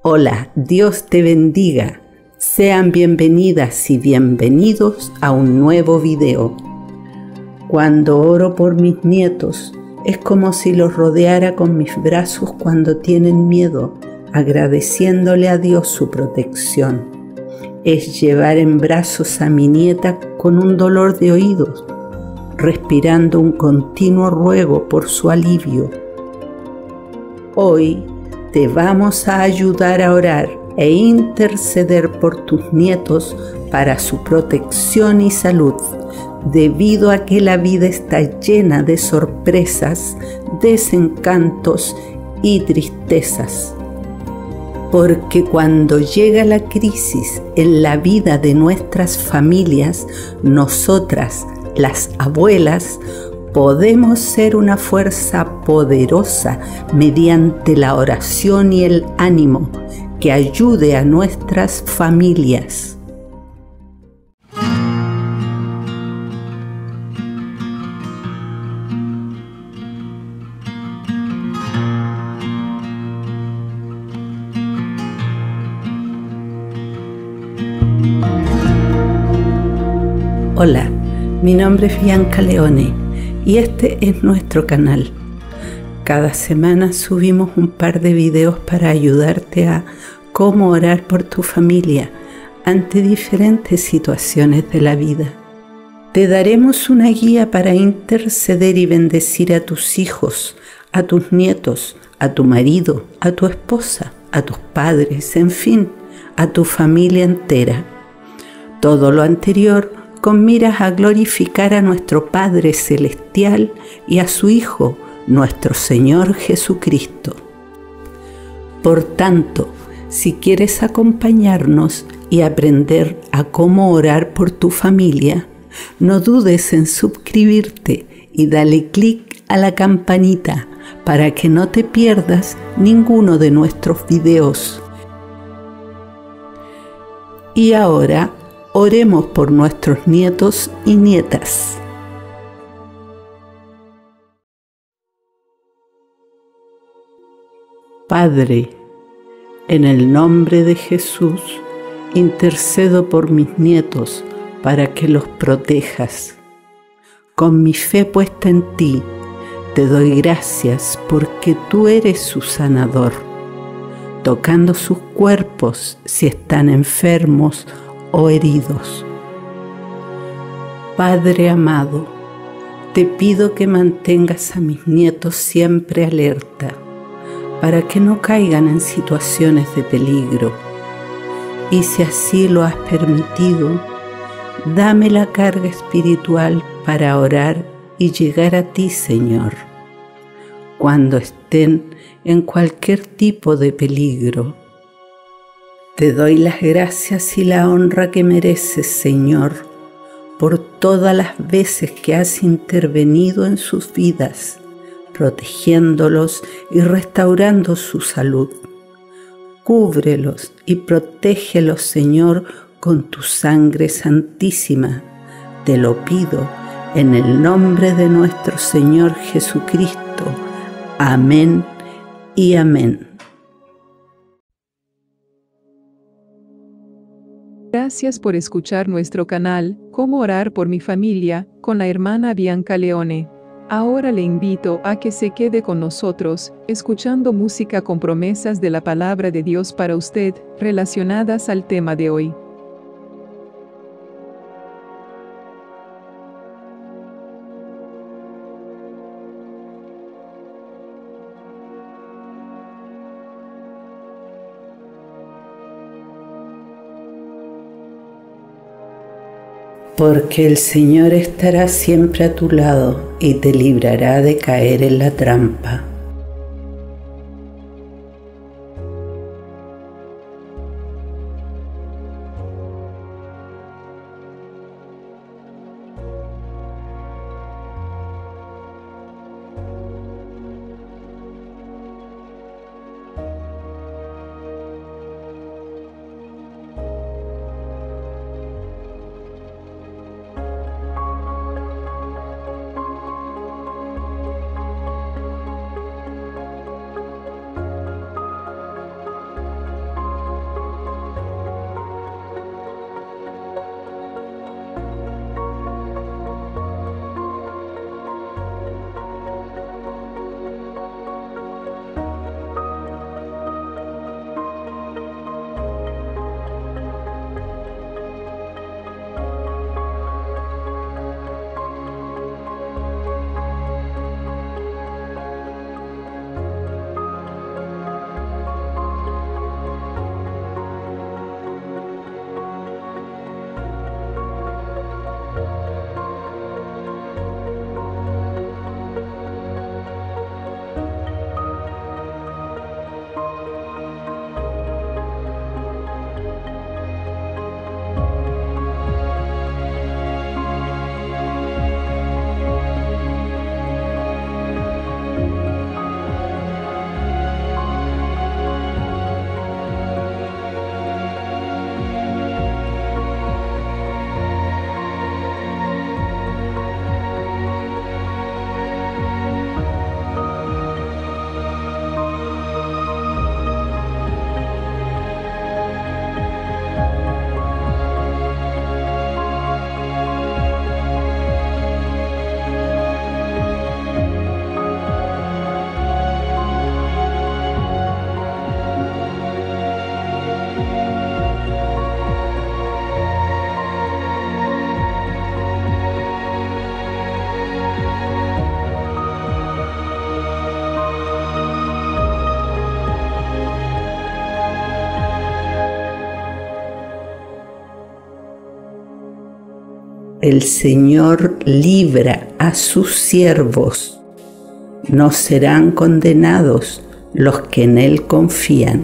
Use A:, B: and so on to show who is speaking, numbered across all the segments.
A: Hola, Dios te bendiga. Sean bienvenidas y bienvenidos a un nuevo video. Cuando oro por mis nietos, es como si los rodeara con mis brazos cuando tienen miedo, agradeciéndole a Dios su protección. Es llevar en brazos a mi nieta con un dolor de oídos, respirando un continuo ruego por su alivio. Hoy te vamos a ayudar a orar e interceder por tus nietos para su protección y salud, debido a que la vida está llena de sorpresas, desencantos y tristezas. Porque cuando llega la crisis en la vida de nuestras familias, nosotras, las abuelas, podemos ser una fuerza poderosa mediante la oración y el ánimo que ayude a nuestras familias. Hola, mi nombre es Bianca Leone y este es nuestro canal. Cada semana subimos un par de videos para ayudarte a cómo orar por tu familia ante diferentes situaciones de la vida. Te daremos una guía para interceder y bendecir a tus hijos, a tus nietos, a tu marido, a tu esposa, a tus padres, en fin, a tu familia entera. Todo lo anterior con miras a glorificar a nuestro Padre Celestial y a su Hijo, nuestro Señor Jesucristo. Por tanto, si quieres acompañarnos y aprender a cómo orar por tu familia, no dudes en suscribirte y dale clic a la campanita para que no te pierdas ninguno de nuestros videos. Y ahora, oremos por nuestros nietos y nietas. Padre, en el nombre de Jesús, intercedo por mis nietos para que los protejas. Con mi fe puesta en ti, te doy gracias porque tú eres su sanador, tocando sus cuerpos si están enfermos o heridos. Padre amado, te pido que mantengas a mis nietos siempre alerta para que no caigan en situaciones de peligro. Y si así lo has permitido, dame la carga espiritual para orar y llegar a ti, Señor, cuando estén en cualquier tipo de peligro. Te doy las gracias y la honra que mereces, Señor, por todas las veces que has intervenido en sus vidas, protegiéndolos y restaurando su salud. Cúbrelos y protégelos, Señor, con tu sangre santísima. Te lo pido en el nombre de nuestro Señor Jesucristo. Amén y amén.
B: Gracias por escuchar nuestro canal, Cómo orar por mi familia, con la hermana Bianca Leone. Ahora le invito a que se quede con nosotros, escuchando música con promesas de la palabra de Dios para usted, relacionadas al tema de hoy.
A: Porque el Señor estará siempre a tu lado y te librará de caer en la trampa. El Señor libra a sus siervos, no serán condenados los que en Él confían.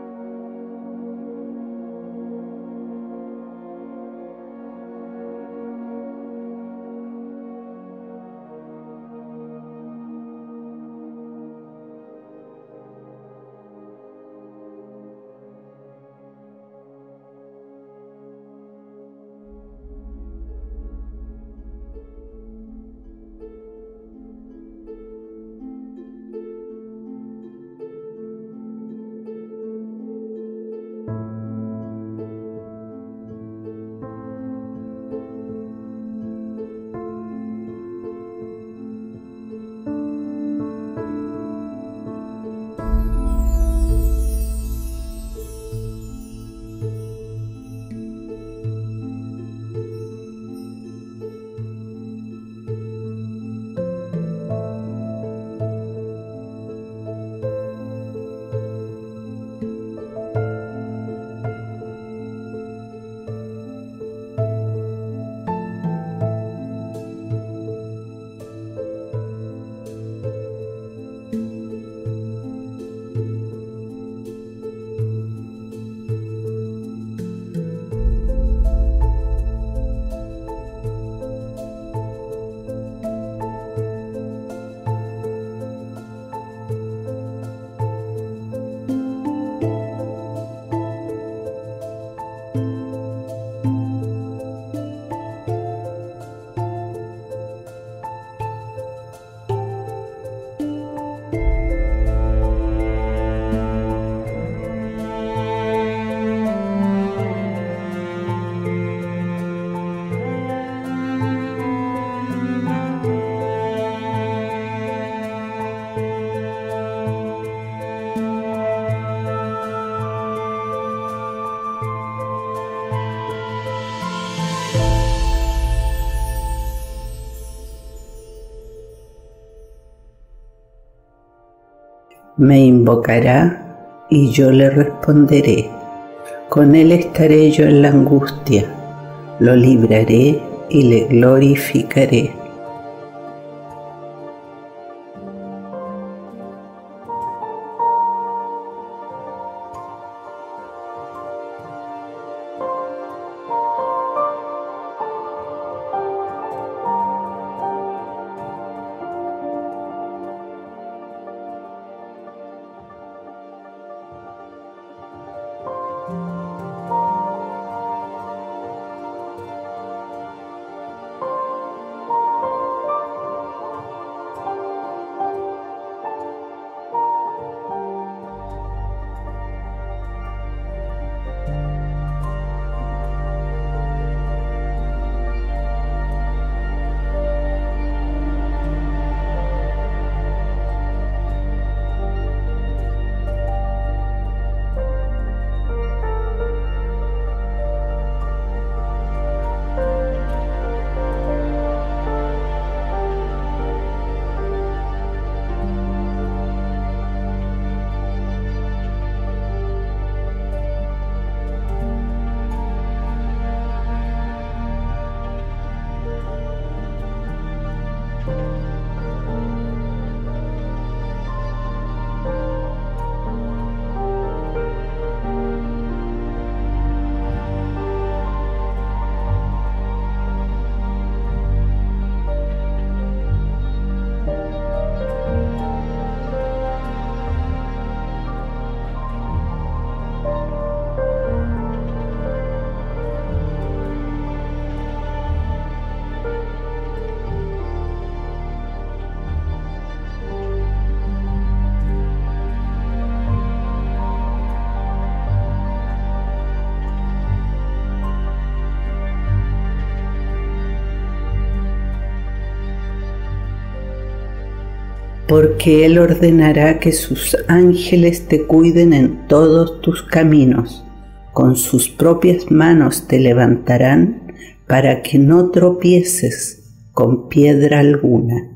A: Me invocará y yo le responderé. Con él estaré yo en la angustia, lo libraré y le glorificaré. Porque Él ordenará que sus ángeles te cuiden en todos tus caminos. Con sus propias manos te levantarán para que no tropieces con piedra alguna.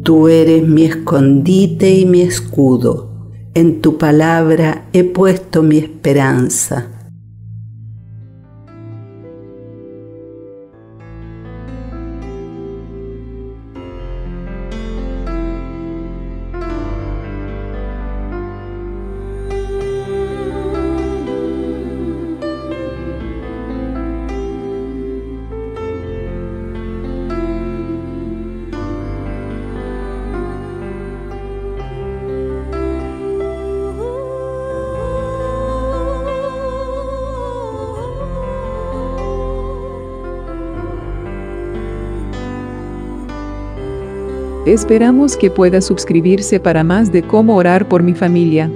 A: Tú eres mi escondite y mi escudo. En tu palabra he puesto mi esperanza.
B: Esperamos que pueda suscribirse para más de cómo orar por mi familia.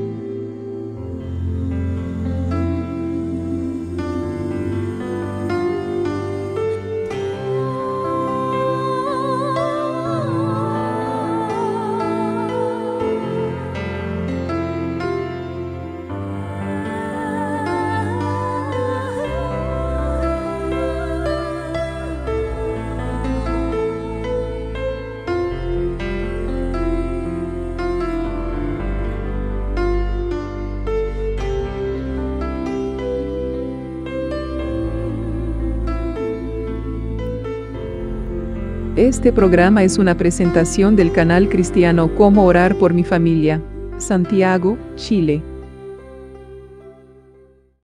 B: Este programa es una presentación del canal cristiano Cómo Orar por mi Familia, Santiago, Chile.